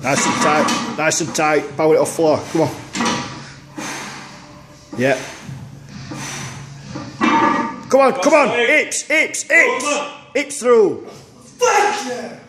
Nice and tight. Nice and tight. Power it off floor. Come on. Yeah. Come on, come on. Hips, hips, hips. Hips through. Fuck yeah.